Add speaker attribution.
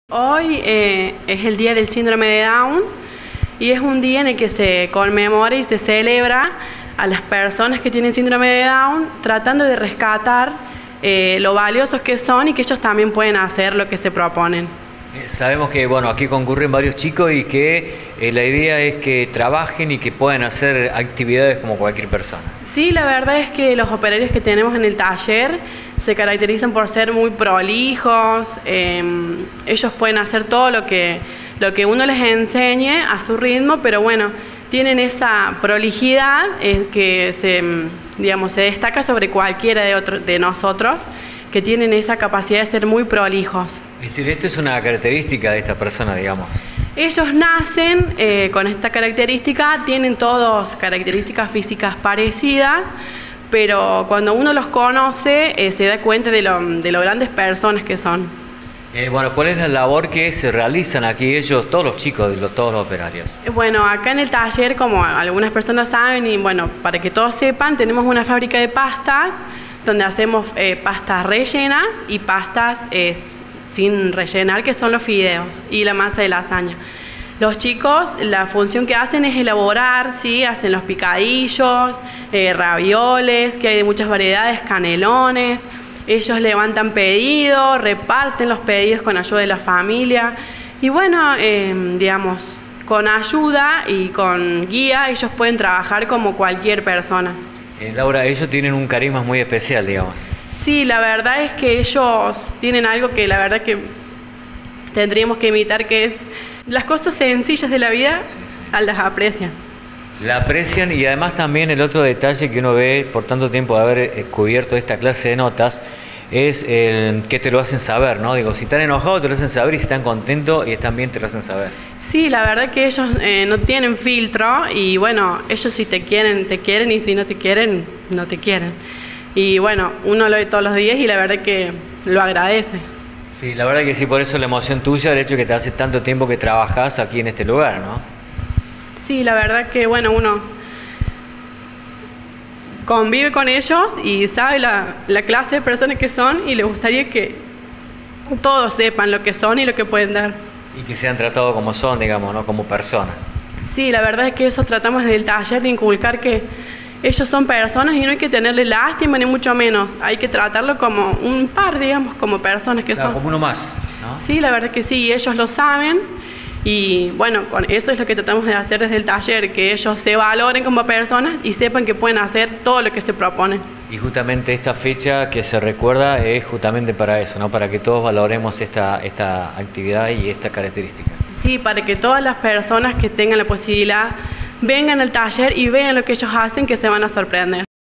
Speaker 1: Hoy es el día del síndrome de Down y es un día en el que se conmemora y se celebra a las personas que tienen síndrome de Down, tratando de rescatar lo valiosos que son y que ellos también pueden hacer lo que se proponen.
Speaker 2: Sabemos que aquí concurren varios chicos y que la idea es que trabajen y que puedan hacer actividades como cualquier persona.
Speaker 1: Sí, la verdad es que los operarios que tenemos en el taller se caracterizan por ser muy prolijos. Ellos pueden hacer todo lo que uno les enseñe a su ritmo, pero bueno, tienen esa prolijidad que se destaca sobre cualquiera de nosotros, que tienen esa capacidad de ser muy prolijos.
Speaker 2: Es decir, esto es una característica de esta persona, digamos.
Speaker 1: Ellos nacen con esta característica, tienen todos características físicas parecidas, pero cuando uno los conoce se da cuenta de lo grandes personas que son.
Speaker 2: ¿Cuál es la labor que se realizan aquí ellos, todos los chicos, todos los operarios?
Speaker 1: Bueno, acá en el taller, como algunas personas saben, y bueno, para que todos sepan, tenemos una fábrica de pastas, donde hacemos pastas rellenas y pastas sin rellenar, que son los fideos y la masa de lasaña. Los chicos, la función que hacen es elaborar, ¿sí? Hacen los picadillos, ravioles, que hay de muchas variedades, canelones. Ellos levantan pedidos, reparten los pedidos con ayuda de la familia. Y bueno, con ayuda y con guía, ellos pueden trabajar como cualquier persona.
Speaker 2: Laura, ellos tienen un carisma muy especial, digamos.
Speaker 1: Sí, la verdad es que ellos tienen algo que la verdad que tendríamos que imitar, que es las cosas sencillas de la vida, las aprecian.
Speaker 2: La aprecian, y además también el otro detalle que uno ve por tanto tiempo de haber cubierto esta clase de notas es el que te lo hacen saber, ¿no? Digo, si están enojados te lo hacen saber, y si están contentos y también te lo hacen saber.
Speaker 1: Sí, la verdad que ellos no tienen filtro, y bueno, ellos si te quieren, y si no te quieren, no te quieren. Y bueno, uno lo ve todos los días y la verdad que lo agradece.
Speaker 2: Sí, la verdad que sí, por eso la emoción tuya, el hecho de que te hace tanto tiempo que trabajas aquí en este lugar, ¿no?
Speaker 1: Sí, la verdad que bueno, uno convive con ellos y sabe la clase de personas que son, y le gustaría que todos sepan lo que son y lo que pueden dar.
Speaker 2: Y que sean tratados como son, digamos, ¿no? Como personas.
Speaker 1: Sí, la verdad es que eso tratamos desde el taller, de inculcar que ellos son personas y no hay que tenerle lástima ni mucho menos. Hay que tratarlo como un par, digamos, como personas que son.
Speaker 2: Como uno más, ¿no?
Speaker 1: Sí, la verdad que sí, ellos lo saben. Y bueno, con eso es lo que tratamos de hacer desde el taller, que ellos se valoren como personas y sepan que pueden hacer todo lo que se proponen.
Speaker 2: Y justamente esta fecha que se recuerda es justamente para eso, ¿no? Para que todos valoremos esta actividad y esta característica.
Speaker 1: Sí, para que todas las personas que tengan la posibilidad vengan al taller y vean lo que ellos hacen, que se van a sorprender.